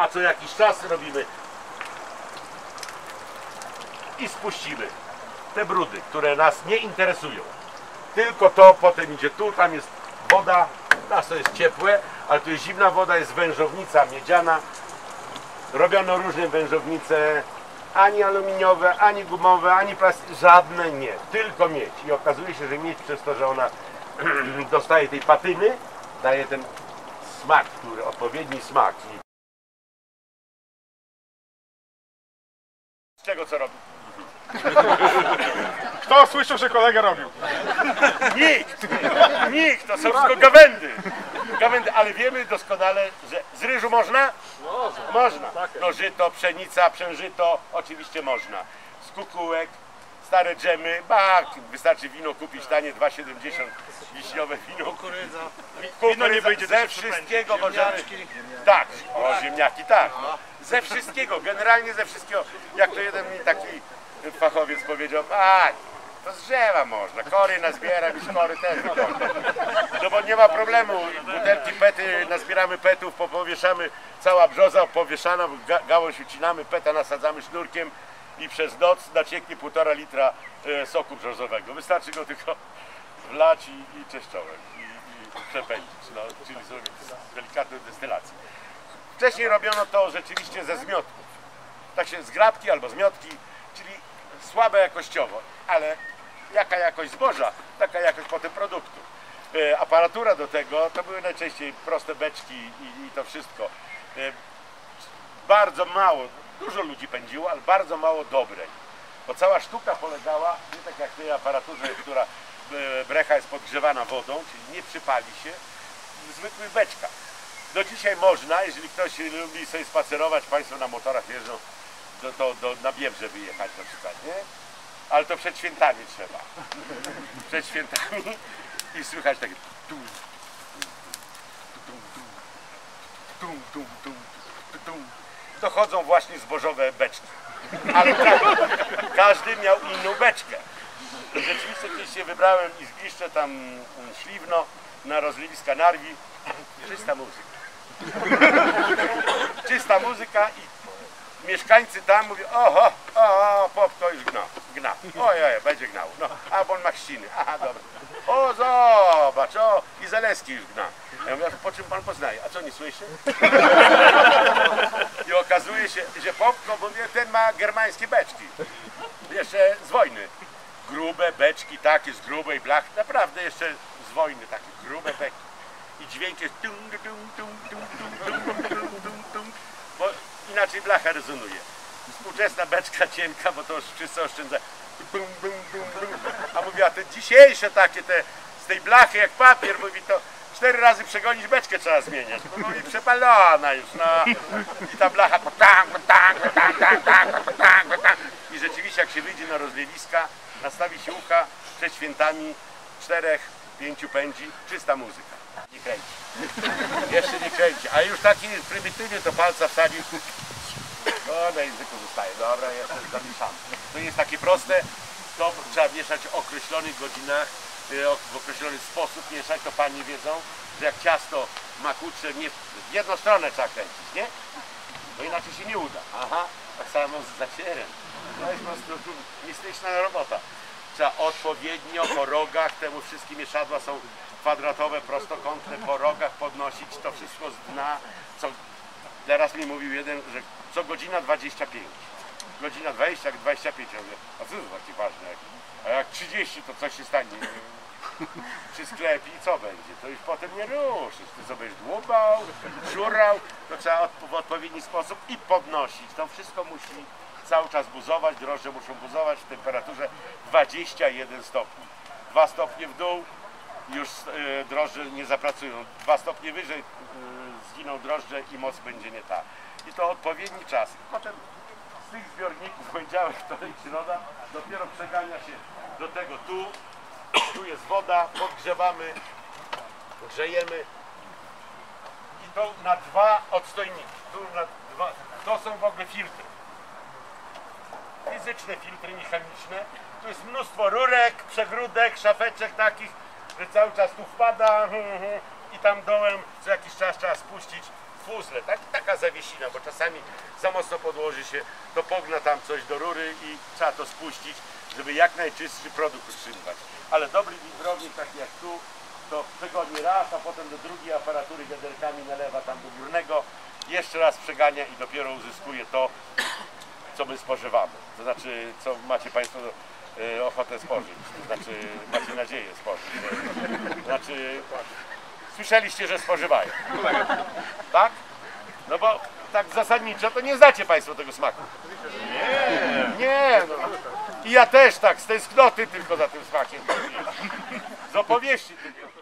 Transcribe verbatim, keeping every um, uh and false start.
a co jakiś czas robimy i spuścimy te brudy, które nas nie interesują. Tylko to potem idzie tu, tam jest woda, nas to jest ciepłe, ale tu jest zimna woda, jest wężownica miedziana. Robiono różne wężownice, ani aluminiowe, ani gumowe, ani plastikowe, żadne nie, tylko miedź. I okazuje się, że miedź przez to, że ona dostaje tej patyny, daje ten smak, który, odpowiedni smak. I z czego co robi? Kto słyszał, że kolega robił? Nikt! Nikt! To są wszystko gawędy! Gawędy, ale wiemy doskonale, że z ryżu można? Można. No żyto, pszenica, przężyto, oczywiście można. Z kukułek, stare dżemy, bak, wystarczy wino kupić tanie, dwa siedemdziesiąt, wiśniowe wino. Kukurydza. Wino nie wyjdzie, ze wszystkiego możemy. Tak, o ziemniaki tak. Ze wszystkiego, generalnie ze wszystkiego. Jak to jeden mi taki fachowiec powiedział, a to z drzewa można, kory nazbieram i z kory też wygląda. No bo nie ma problemu, butelki pety, nazbieramy petów, powieszamy, cała brzoza powieszana, ga gałąź ucinamy, peta nasadzamy sznurkiem i przez noc nacieknie półtora litra e, soku brzozowego. Wystarczy go tylko wlać i, i czeszczołek i, i przepędzić, no, czyli zrobić delikatną destylację. Wcześniej robiono to rzeczywiście ze zmiotków, tak się zgrabki albo zmiotki, czyli słabe jakościowo, ale jaka jakość zboża, taka jakość potem produktu. E, aparatura do tego to były najczęściej proste beczki i, i to wszystko. E, bardzo mało, dużo ludzi pędziło, ale bardzo mało dobrej. Bo cała sztuka polegała, nie tak jak w tej aparaturze, która e, brecha jest podgrzewana wodą, czyli nie przypali się, w zwykłych beczkach. Do dzisiaj można, jeżeli ktoś lubi sobie spacerować, państwo na motorach jeżdżą, do, do, do, na Biebrze wyjechać na przykład, nie? Ale to przed świętami trzeba. Przed świętami i słychać takie tum, tum, tum, tum, tum. To chodzą właśnie zbożowe beczki. Ale ka każdy miał inną beczkę. Rzeczywiście kiedyś się wybrałem i zgliszczę tam Śliwno na rozlewiska Narwi. Czysta muzyka. Czysta muzyka i mieszkańcy tam mówią, oho, o, pop to już gna, gna, ojej, będzie gnał, no, a bo on ma chrzciny, aha, dobra, o, zobacz, o, i Zaleski już gna. Ja mówię, po czym pan poznaje, a co, nie słyszy? I okazuje się, że popko, bo ten ma germańskie beczki, jeszcze z wojny, grube beczki, takie z grubej blachy, naprawdę jeszcze z wojny, takie grube beczki. I dźwięk jest tum, tum, tum, tum, tum, tum, tum, tum, tum, bo inaczej blacha rezonuje. Współczesna beczka cienka, bo to już wszyscy oszczędzają. Bum, bum, bum, bum. A mówi, a te dzisiejsze takie, te z tej blachy jak papier, mówi, to cztery razy przegonić beczkę trzeba zmieniać, bo mówi, przepalona już, no. I ta blacha i rzeczywiście jak się wyjdzie na rozlewiska, nastawi się ucha przed świętami, czterech, pięciu pędzi, czysta muzyka. Nie kręci. Jeszcze nie kręci. A już taki prymitywnie to palca wsadził. No na języku zostaje. Dobra, jeszcze zamieszamy. To jest takie proste. To trzeba mieszać w określonych godzinach, w określony sposób mieszać. To pani wiedzą, że jak ciasto ma kurczę, nie w jedną stronę trzeba kręcić, nie? Bo inaczej się nie uda. Aha, tak samo z zacierem. To jest po prostu mistyczna robota. Trzeba odpowiednio po rogach, temu wszystkie mieszadła są kwadratowe, prostokątne, po rogach podnosić to wszystko z dna. Co, teraz mi mówił jeden, że co godzina dwadzieścia pięć. Godzina dwadzieścia, jak dwadzieścia pięć. Ja mówię, a co jest takie ważne? A jak trzydzieści, to coś się stanie przy sklepie i co będzie? To już potem nie ruszysz. Ty sobie będziesz dłubał, szurał, to trzeba w odpowiedni sposób i podnosić. To wszystko musi cały czas buzować, drożdże muszą buzować w temperaturze dwadzieścia jeden stopni. Dwa stopnie w dół, już e, drożdże nie zapracują. Dwa stopnie wyżej e, zginą drożdże i moc będzie nie ta. I to odpowiedni czas. Potem z tych zbiorników poniedziałek, wtorek, środa dopiero przegania się do tego tu. Tu jest woda, podgrzewamy, grzejemy. I to na dwa odstojniki. Tu na dwa. To są w ogóle filtry. Fizyczne filtry, nie chemiczne. Tu jest mnóstwo rurek, przegródek, szafeczek takich, że cały czas tu wpada i tam dołem co jakiś czas trzeba spuścić fuzle, tak, taka zawiesina, bo czasami za mocno podłoży się, to pogna tam coś do rury i trzeba to spuścić, żeby jak najczystszy produkt utrzymywać. Ale dobry windrownik, taki jak tu, to przegoni raz, a potem do drugiej aparatury wiaderkami nalewa tam do górnego, jeszcze raz przegania i dopiero uzyskuje to, co my spożywamy. To znaczy, co macie Państwo e, ochotę spożyć, to znaczy macie nadzieję spożyć. To znaczy, słyszeliście, że spożywają. Tak? No bo tak zasadniczo to nie znacie Państwo tego smaku. Nie, nie. No. I ja też tak, z tęsknoty tylko za tym smakiem. Z opowieści tylko.